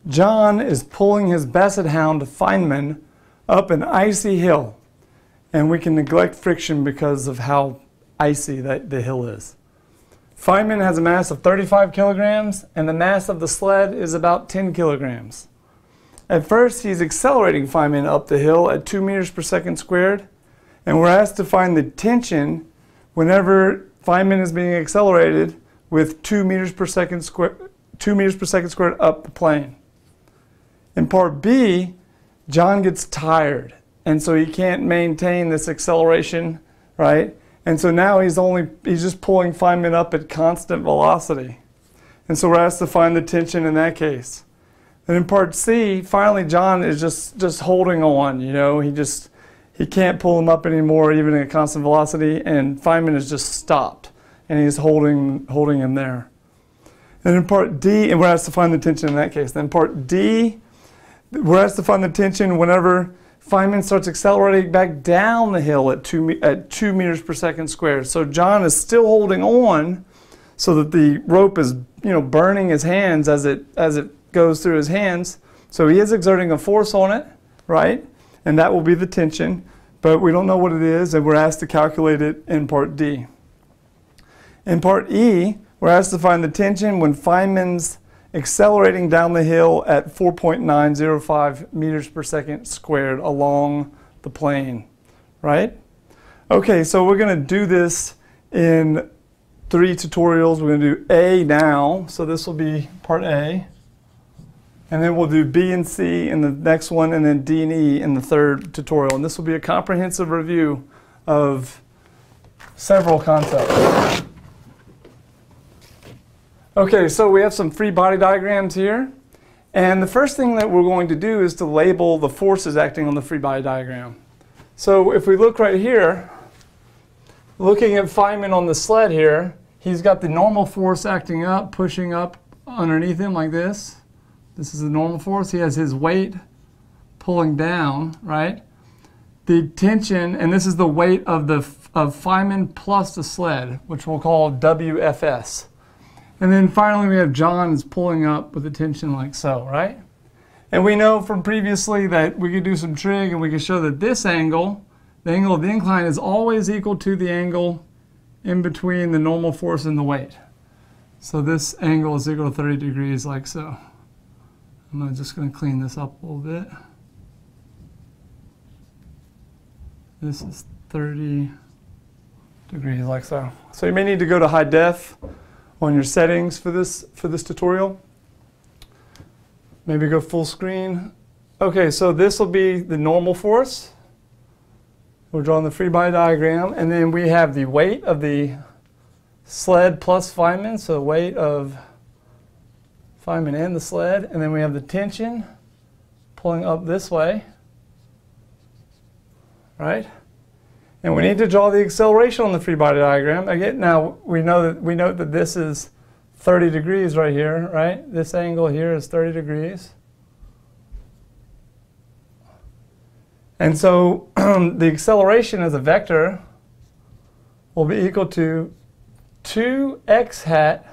John is pulling his basset hound Feynman up an icy hill, and we can neglect friction because of how icy the hill is. Feynman has a mass of 35 kilograms, and the mass of the sled is about 10 kilograms. At first, he's accelerating Feynman up the hill at 2 meters per second squared, and we're asked to find the tension whenever Feynman is being accelerated with 2 meters per second squared up the plane. In part B, John gets tired, and so he can't maintain this acceleration, right? And so now he's just pulling Feynman up at constant velocity. And so we're asked to find the tension in that case. And in part C, finally John is just holding on, you know, he can't pull him up anymore even at constant velocity, and Feynman is just stopped, and he's holding him there. And in part D, and we're asked to find the tension in that case. Then part D, we're asked to find the tension whenever Feynman starts accelerating back down the hill at 2 meters per second squared. So John is still holding on so that the rope is, you know, burning his hands as it goes through his hands. So he is exerting a force on it, right? And that will be the tension, but we don't know what it is, and we're asked to calculate it in part D. In part E, we're asked to find the tension when Feynman's accelerating down the hill at 4.905 meters per second squared along the plane, right? Okay, so we're going to do this in 3 tutorials. We're going to do A now, so this will be part A. And then we'll do B and C in the next one, and then D and E in the third tutorial. And this will be a comprehensive review of several concepts. Okay, so we have some free body diagrams here. And the first thing that we're going to do is to label the forces acting on the free body diagram. So if we look right here, looking at Feynman on the sled here, he's got the normal force acting up, pushing up underneath him like this. This is the normal force. He has his weight pulling down, right? The tension, and this is the weight of Feynman plus the sled, which we'll call WFS. And then finally we have John is pulling up with the tension like so, right? And we know from previously that we could do some trig and we can show that this angle, the angle of the incline, is always equal to the angle in between the normal force and the weight. So this angle is equal to 30 degrees like so. I'm just going to clean this up a little bit. This is 30 degrees like so. So you may need to go to high def on your settings for this tutorial. Maybe go full screen. Okay, so this will be the normal force. We're drawing the free body diagram, and then we have the weight of the sled plus Feynman, so the weight of Feynman and the sled, and then we have the tension pulling up this way, right? And we need to draw the acceleration on the free body diagram. Again, now we note that this is 30 degrees right here, right? This angle here is 30 degrees. And so the acceleration as a vector will be equal to 2x hat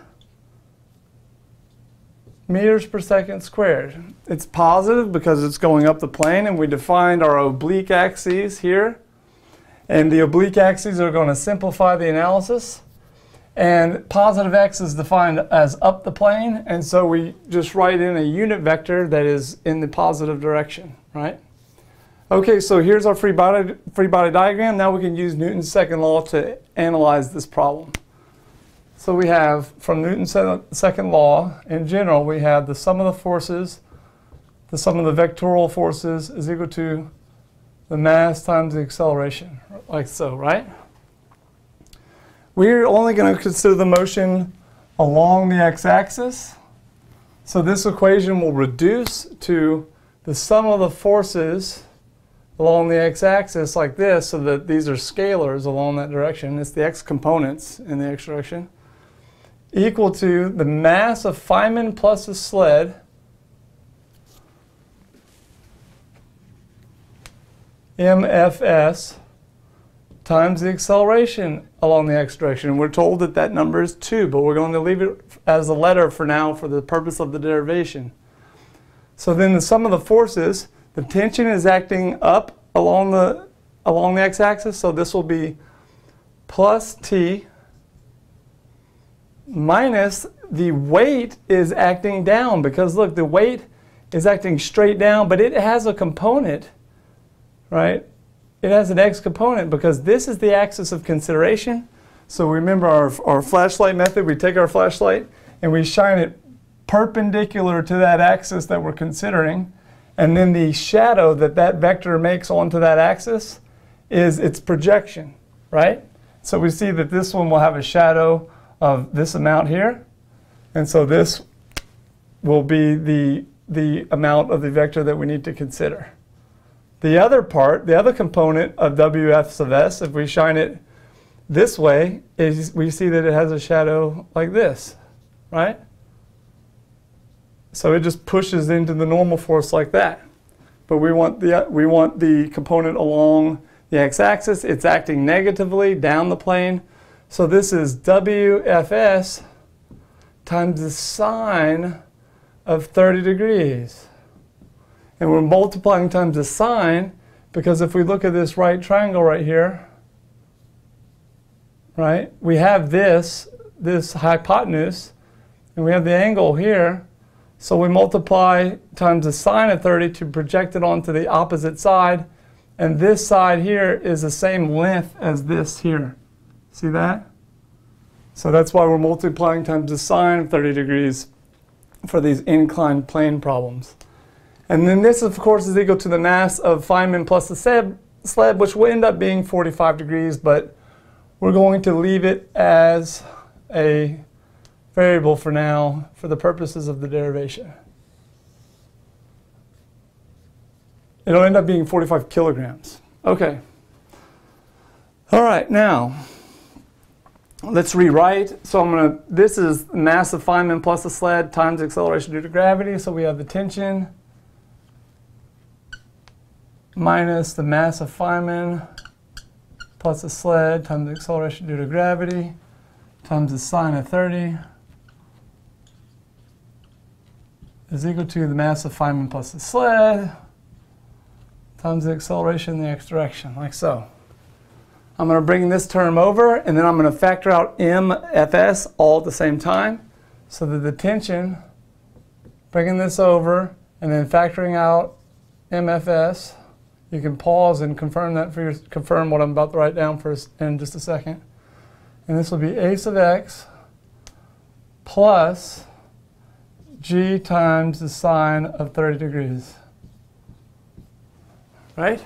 meters per second squared. It's positive because it's going up the plane, and we defined our oblique axes here. And the oblique axes are going to simplify the analysis. And positive x is defined as up the plane, and so we just write in a unit vector that is in the positive direction, right? Okay, so here's our free body diagram. Now we can use Newton's second law to analyze this problem. So we have, from Newton's second law, in general, we have the sum of the forces, the sum of the vectorial forces is equal to the mass times the acceleration, like so, right? We're only going to consider the motion along the x-axis. So this equation will reduce to the sum of the forces along the x-axis like this, so that these are scalars along that direction. It's the x components in the x direction, equal to the mass of Feynman plus the sled MFS times the acceleration along the x direction. And we're told that that number is 2, but we're going to leave it as a letter for now for the purpose of the derivation. So then the sum of the forces, the tension is acting up along the x-axis, so this will be plus T minus the weight is acting down, because look, the weight is acting straight down, but it has a component, right? It has an x component because this is the axis of consideration. So remember our flashlight method, we take our flashlight and we shine it perpendicular to that axis that we're considering, and then the shadow that vector makes onto that axis is its projection, right? So we see that this one will have a shadow of this amount here, and so this will be the amount of the vector that we need to consider. The other part, the other component of WF sub s, if we shine it this way, is we see that it has a shadow like this, right? So it just pushes into the normal force like that. But we want the component along the x-axis. It's acting negatively down the plane. So this is WFS times the sine of 30 degrees. And we're multiplying times the sine because if we look at this right triangle right here, right, we have this hypotenuse, and we have the angle here. So we multiply times the sine of 30 to project it onto the opposite side. And this side here is the same length as this here. See that? So that's why we're multiplying times the sine of 30 degrees for these inclined plane problems. And then this, of course, is equal to the mass of Feynman plus the sled, which will end up being 45 degrees, but we're going to leave it as a variable for now for the purposes of the derivation. It'll end up being 45 kilograms. Okay. All right, now let's rewrite. So this is mass of Feynman plus the sled times acceleration due to gravity. So we have the tension minus the mass of Feynman plus the sled times the acceleration due to gravity times the sine of 30 is equal to the mass of Feynman plus the sled times the acceleration in the x direction, like so. I'm going to bring this term over, and then I'm going to factor out MFS all at the same time, so that the tension, bringing this over, and then factoring out MFS, you can pause and confirm that confirm what I'm about to write down in just a second. And this will be a sub x plus g times the sine of 30 degrees. Right?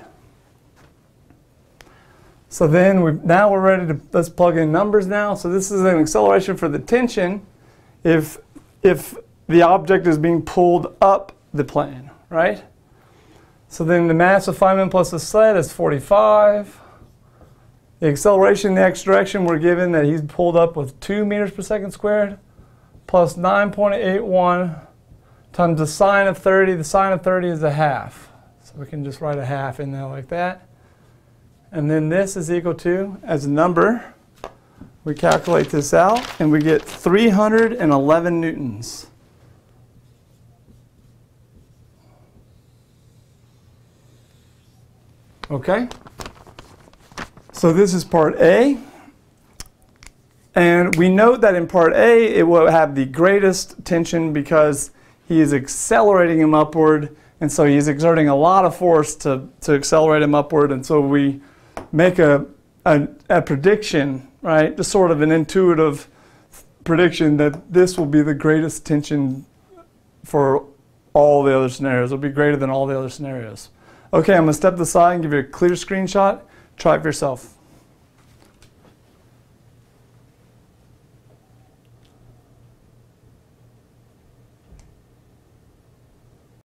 So then now we're ready to, let's plug in numbers now. So this is an acceleration for the tension if the object is being pulled up the plane, right? So then the mass of Feynman plus the sled is 45. The acceleration in the x direction, we're given that he's pulled up with 2 meters per second squared plus 9.81 times the sine of 30. The sine of 30 is a half. So we can just write a half in there like that. And then this is equal to, as a number, we calculate this out, and we get 311 newtons. Okay? So this is part A. And we note that in part A, it will have the greatest tension because he is accelerating him upward, and so he's exerting a lot of force to accelerate him upward, and so we make a prediction, right? Just sort of an intuitive prediction that this will be the greatest tension for all the other scenarios. It'll be greater than all the other scenarios. Okay, I'm going to step aside and give you a clear screenshot. Try it for yourself.